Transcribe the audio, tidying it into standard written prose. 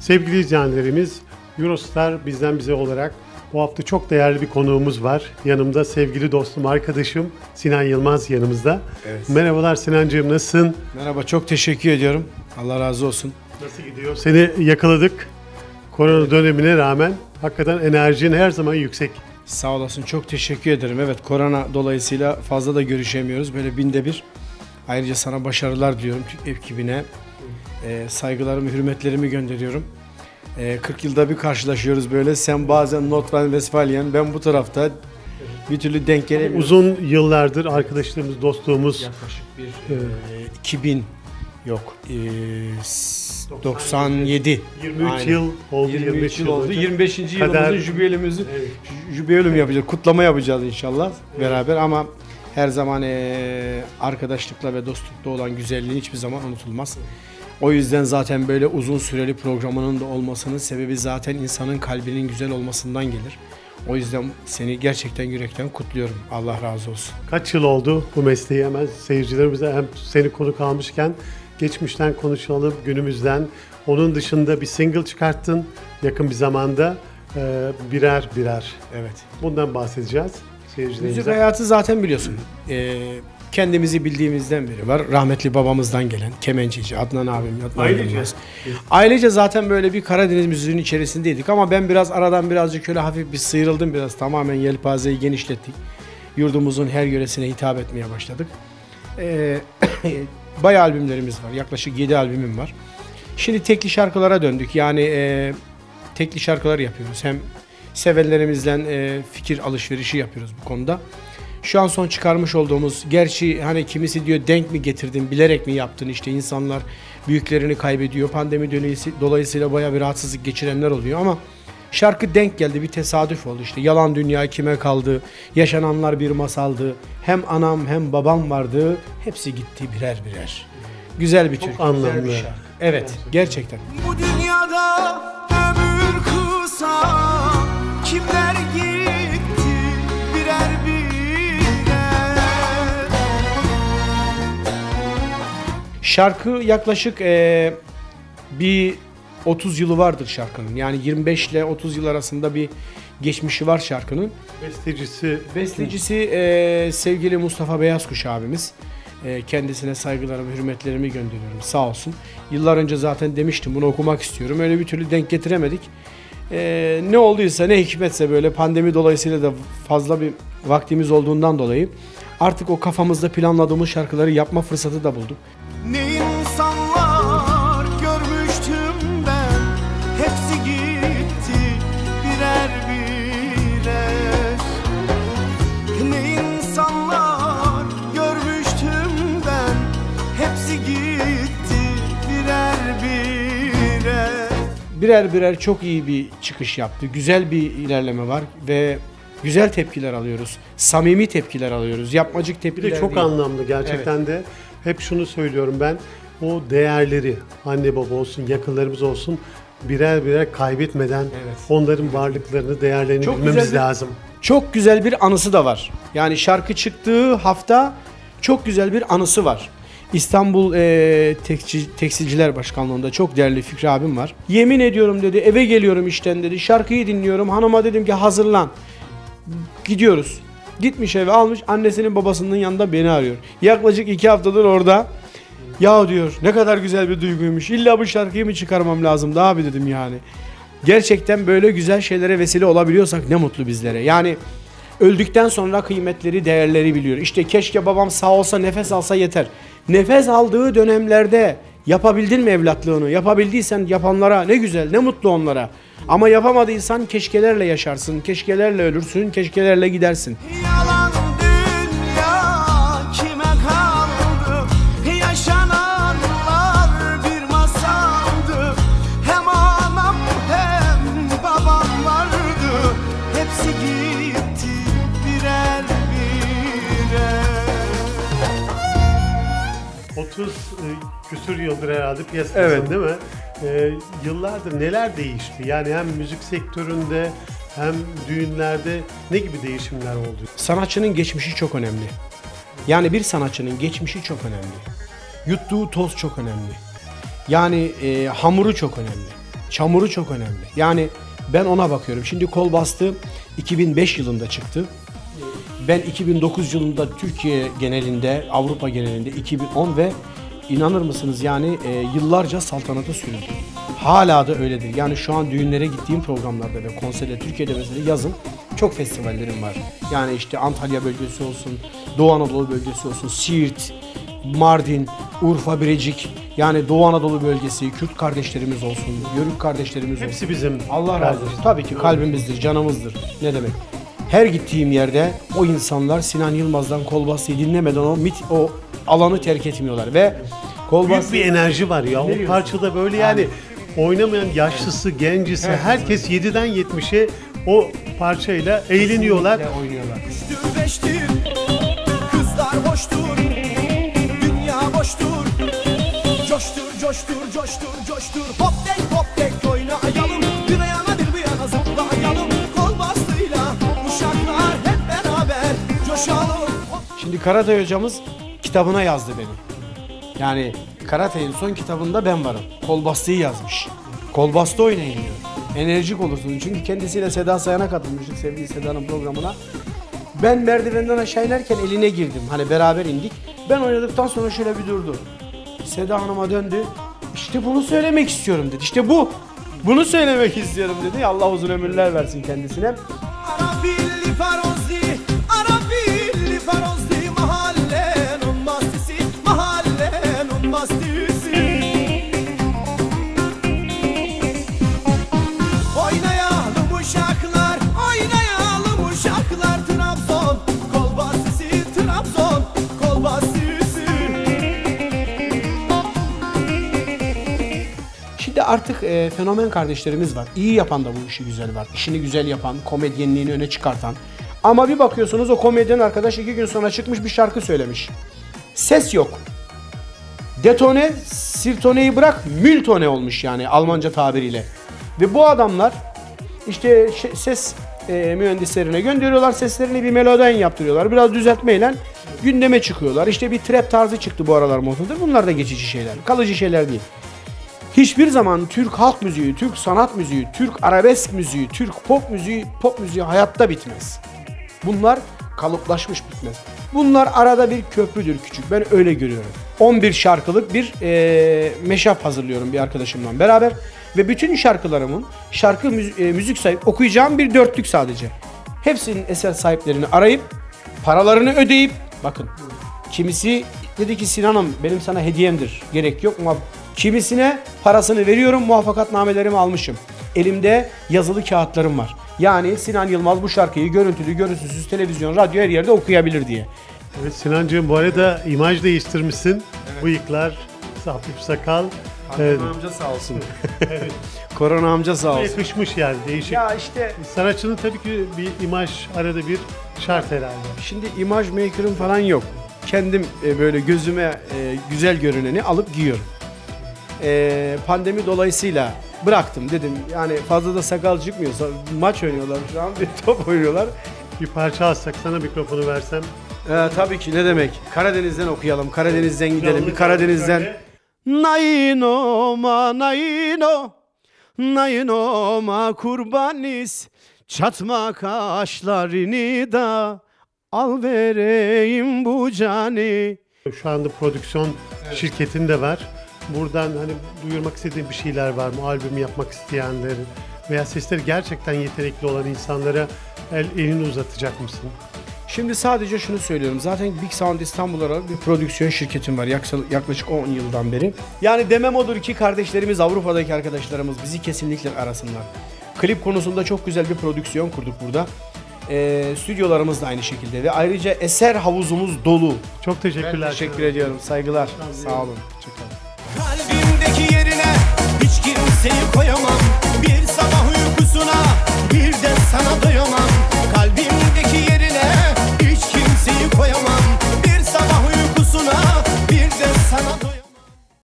Sevgili izleyenlerimiz, Eurostar bizden bize olarak bu hafta çok değerli bir konuğumuz var. Yanımda sevgili dostum, arkadaşım Sinan Yılmaz yanımızda. Evet. Merhabalar Sinancığım, nasılsın? Merhaba, çok teşekkür ediyorum. Allah razı olsun. Nasıl gidiyor? Seni yakaladık. Korona dönemine rağmen hakikaten enerjin her zaman yüksek. Sağ olasın, çok teşekkür ederim. Evet, korona dolayısıyla fazla da görüşemiyoruz. Böyle binde bir. Ayrıca sana başarılar diliyorum Türk ekibine. Saygılarımı, hürmetlerimi gönderiyorum. 40 yılda bir karşılaşıyoruz böyle. Sen bazen Nordrhein-Westfalen, ben bu tarafta. Bir türlü denk gelemiyoruz. Uzun yıllardır arkadaşlarımız, dostluğumuz. Yaklaşık bir 2000 yok. 97. 23 Aynen. yıl oldu. 23 yıl oldu. olacak. 25. yılımızın jübilemizi jübilem yapacağız. Kutlama yapacağız inşallah beraber ama her zaman arkadaşlıkla ve dostlukla olan güzelliğin hiçbir zaman unutulmaz. O yüzden zaten böyle uzun süreli programının da olmasının sebebi zaten insanın kalbinin güzel olmasından gelir. O yüzden seni gerçekten yürekten kutluyorum. Allah razı olsun. Kaç yıl oldu bu mesleği, hemen seyircilerimize hem seni konuk almışken geçmişten konuşalım, günümüzden. Onun dışında bir single çıkarttın yakın bir zamanda, birer birer. Evet. Bundan bahsedeceğiz seyircilerimize. Müzik hayatı zaten biliyorsun. Kendimizi bildiğimizden beri var. Rahmetli babamızdan gelen kemençeci Adnan abim. Ailece zaten böyle bir Karadeniz müziğinin içerisindeydik ama ben biraz aradan birazcık şöyle hafif bir sıyrıldım biraz. Tamamen yelpazeyi genişlettik. Yurdumuzun her yöresine hitap etmeye başladık. Bayağı albümlerimiz var. Yaklaşık 7 albümüm var. Şimdi tekli şarkılara döndük. Yani tekli şarkılar yapıyoruz. Hem sevenlerimizle fikir alışverişi yapıyoruz bu konuda. Şu an son çıkarmış olduğumuz, gerçi hani kimisi diyor denk mi getirdin, bilerek mi yaptın, işte insanlar büyüklerini kaybediyor. Pandemi dolayısıyla bayağı bir rahatsızlık geçirenler oluyor ama şarkı denk geldi, bir tesadüf oldu. İşte yalan dünya kime kaldı, yaşananlar bir masaldı, hem anam hem babam vardı, hepsi gitti birer birer. Güzel bir türkü, güzel bir şarkı. Evet, gerçekten. Bu dünyada ömür kısa, kimler gitti birer birer. Şarkı yaklaşık bir 30 yılı vardır şarkının. Yani 25 ile 30 yıl arasında bir geçmişi var şarkının. Bestecisi Sevgili Mustafa Beyazkuş abimiz. Kendisine saygılarımı, hürmetlerimi gönderiyorum. Sağ olsun. Yıllar önce zaten demiştim bunu okumak istiyorum. Öyle bir türlü denk getiremedik. Ne olduysa, ne hikmetse böyle pandemi dolayısıyla da fazla bir vaktimiz olduğundan dolayı artık o kafamızda planladığımız şarkıları yapma fırsatı da bulduk. Ne insanlar görmüştüm ben, hepsi gitti birer birer. Ne insanlar görmüştüm ben, hepsi gitti birer birer. Birer birer çok iyi bir çıkış yaptı. Güzel bir ilerleme var ve güzel tepkiler alıyoruz. Samimi tepkiler alıyoruz. Yapmacık bir tepkiler de çok değil. anlamlı gerçekten de. Hep şunu söylüyorum ben, o değerleri anne baba olsun, yakınlarımız olsun birer birer kaybetmeden onların varlıklarını, değerlerini Çok bilmemiz güzel bir- lazım. Çok güzel bir anısı da var. Yani şarkı çıktığı hafta çok güzel bir anısı var. İstanbul Tekstilciler Başkanlığı'nda çok değerli Fikri abim var. Yemin ediyorum dedi, eve geliyorum işten dedi, şarkıyı dinliyorum, hanıma dedim ki hazırlan. Gidiyoruz. Gitmiş eve, almış annesinin babasının yanında beni arıyor. Yaklaşık 2 haftadır orada. Ya diyor, ne kadar güzel bir duyguymuş. İlla bu şarkıyı mı çıkarmam lazım abi dedim yani. Gerçekten böyle güzel şeylere vesile olabiliyorsak ne mutlu bizlere. Yani öldükten sonra kıymetleri, değerleri biliyor. İşte keşke babam sağ olsa, nefes alsa yeter. Nefes aldığı dönemlerde yapabildin mi evlatlığını? Yapabildiysen yapanlara ne güzel, ne mutlu onlara. Ama yapamadıysan keşkelerle yaşarsın, keşkelerle ölürsün, keşkelerle gidersin. Yalan dünya kime kaldı, yaşananlar bir masaldı. Hem anam hem babam vardı, hepsi gitti birer birer. 30 küsür yıldır herhalde piyasadasın, Evet. değil mi? Yıllardır neler değişti? Yani hem müzik sektöründe hem düğünlerde ne gibi değişimler oldu? Sanatçının geçmişi çok önemli. Yani bir sanatçının geçmişi çok önemli. Yuttuğu toz çok önemli. Yani hamuru çok önemli. Çamuru çok önemli. Yani ben ona bakıyorum. Şimdi kol bastı 2005 yılında çıktı. Ben 2009 yılında Türkiye genelinde, Avrupa genelinde 2010 ve inanır mısınız yani yıllarca saltanata sürüldü. Hala da öyledir. Yani şu an düğünlere gittiğim programlarda ve konserde Türkiye'de mesela yazın çok festivallerim var. Yani işte Antalya bölgesi olsun, Doğu Anadolu bölgesi olsun, Siirt, Mardin, Urfa, Birecik, yani Doğu Anadolu bölgesi, Kürt kardeşlerimiz olsun, Yörük kardeşlerimiz olsun. Hepsi bizim. Allah razı olsun. Tabii ki kalbimizdir, canımızdır. Ne demek? Her gittiğim yerde o insanlar Sinan Yılmaz'dan Kol Bastı'yı dinlemeden o alanı terk etmiyorlar ve Kol Büyük Bastı bir enerji var ya. O diyorsun? parçada böyle yani oynamayan yaşlısı, gencisi herkes 7'den 70'e o parçayla eğleniyorlar. oynuyorlar. Beştir beştir, kızlar boştur, dünya boştur. Coştur coştur coştur coştur, hop tek oynayalım. Bir yana bir yana zıplayalım. Kol bastıyla uşaklar hep beraber coşalım. Şimdi Karatay hocamız kitabına yazdı beni. Yani Karatay'ın son kitabında ben varım. Kol Bastı'yı yazmış. Kol Bastı oynayın diyor. Enerjik olursunuz. Çünkü kendisiyle Seda Sayan'a katılmıştık, sevgili Seda'nın programına. Ben merdivenden aşağı inerken eline girdim. Hani beraber indik. Ben oynadıktan sonra şöyle bir durdu. Seda Hanım'a döndü. İşte bunu söylemek istiyorum dedi. İşte bu. Bunu söylemek istiyorum dedi. Allah uzun ömürler versin kendisine. Arafilli farozli, arafilli farozli, mahallenin bastisi, mahallenin bastisi. Oynayalım uşaklar, oynayalım uşaklar. Trabzon, kol bastisi, Trabzon, kol bastisi. Şimdi artık fenomen kardeşlerimiz var. İyi yapan da bu işi güzel var. İşini güzel yapan, komedyenliğini öne çıkartan. Ama bir bakıyorsunuz o komedyen arkadaş 2 gün sonra çıkmış bir şarkı söylemiş. Ses yok. Detone, sirtoneyi bırak, mültone olmuş yani Almanca tabiriyle. Ve bu adamlar işte ses mühendislerine gönderiyorlar, seslerini bir melodyen yaptırıyorlar. Biraz düzeltmeyle gündeme çıkıyorlar. İşte bir trap tarzı çıktı bu aralar modadır. Bunlar da geçici şeyler, kalıcı şeyler değil. Hiçbir zaman Türk halk müziği, Türk sanat müziği, Türk arabesk müziği, Türk pop müziği hayatta bitmez. Bunlar kalıplaşmış bitmez. Bunlar arada bir köprüdür küçük. Ben öyle görüyorum. 11 şarkılık bir meşap hazırlıyorum bir arkadaşımla beraber. Ve bütün şarkılarımın müzik sahip okuyacağım bir dörtlük sadece. Hepsinin eser sahiplerini arayıp, paralarını ödeyip, bakın kimisi dedi ki Sinan'ım benim sana hediyemdir. Gerek yok ama kimisine parasını veriyorum, muvaffakatnamelerimi almışım. Elimde yazılı kağıtlarım var. Yani Sinan Yılmaz bu şarkıyı görüntülü, görüntüsüz, televizyon, radyo her yerde okuyabilir diye. Evet Sinancığım bu arada imaj değiştirmişsin. Evet. Bıyıklar, hafif sakal. Korona amca sağ olsun. Korona amca sağ olsun. Yakışmış yani değişik. Ya işte sanatçının tabii ki bir imaj arada bir şart herhalde. Şimdi imaj maker'ım falan yok. Kendim böyle gözüme güzel görüneni alıp giyiyorum. Pandemi dolayısıyla bıraktım dedim. Yani fazla da sakal çıkmıyorsa maç oynuyorlar şu an bir top oynuyorlar. Bir parça alsak sana mikrofonu versem. Tabii ki ne demek. Karadeniz'den okuyalım. Karadeniz'den gidelim. Bir Karadeniz'den. Nayinoma nayino nayinoma kurbanis çatma kaşlarını da al vereyim bu cani. Şu anda prodüksiyon şirketin de var. Buradan hani duyurmak istediğin bir şeyler var mı? Albüm yapmak isteyenlerin veya sesleri gerçekten yetenekli olan insanlara elini uzatacak mısın? Şimdi sadece şunu söylüyorum. Zaten Big Sound İstanbul olarak bir prodüksiyon şirketim var yaklaşık 10 yıldan beri. Yani demem odur ki kardeşlerimiz, Avrupa'daki arkadaşlarımız bizi kesinlikle arasınlar. Klip konusunda çok güzel bir prodüksiyon kurduk burada. Stüdyolarımız da aynı şekilde ve ayrıca eser havuzumuz dolu. Çok teşekkürler. Ben teşekkür ediyorum. Saygılar. Sağ olun. Hoşçakalın. Kalbimdeki yerine hiç kimseyi koyamam. Bir sabah uykusuna bir de sana doyamam.